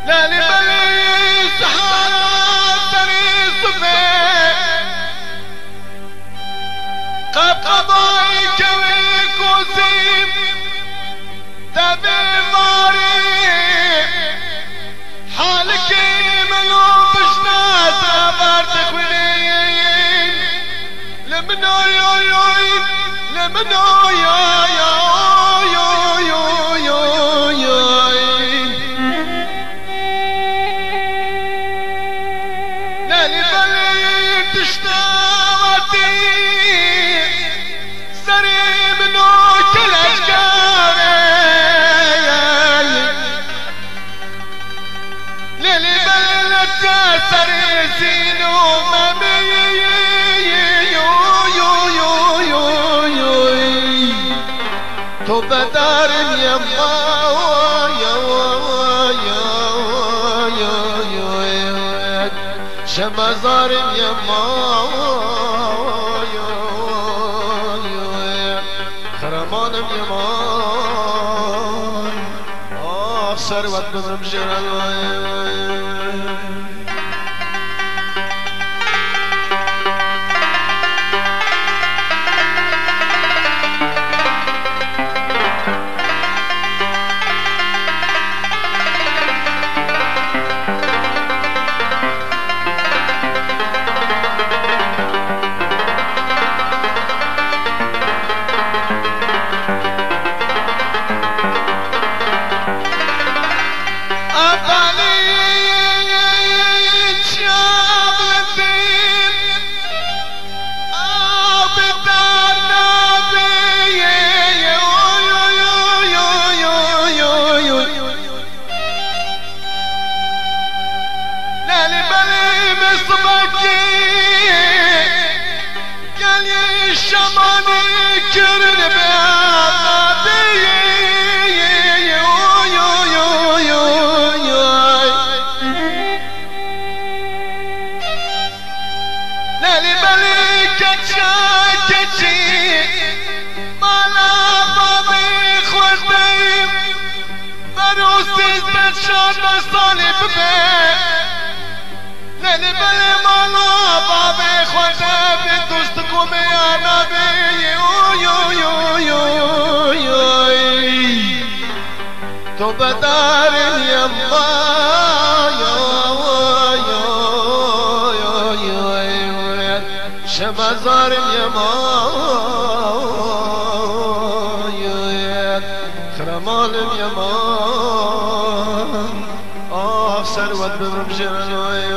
لالي بلي سحارة سري صفي قبقباي كوي كوزيم تبي ماري حالك منو بشنا زبار تخوين لمنو يوي لمنو يوي لالي بلي تشتاوتي سري منو كل اشكاري لالي بلي سري زينو مامي تو بدار يما شمزار يما خرمان يما ثروت بمجرى شماني كرن بأبدي لالي ملكة شاكتي مالا بابي خوردي بروسي تشان مصالب بي لالي ملي مالا بابي خوردي دوستكم يا نبي تو بدار يما شمزار يما خرمال يما ثروت بمجرى